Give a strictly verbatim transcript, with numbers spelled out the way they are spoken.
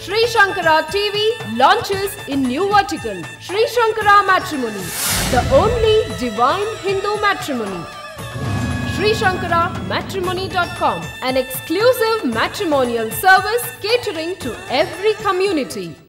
Sri Shankara T V launches in new vertical, Sri Shankara Matrimony, the only divine Hindu matrimony. Sri Shankara Matrimony dot com, an exclusive matrimonial service catering to every community.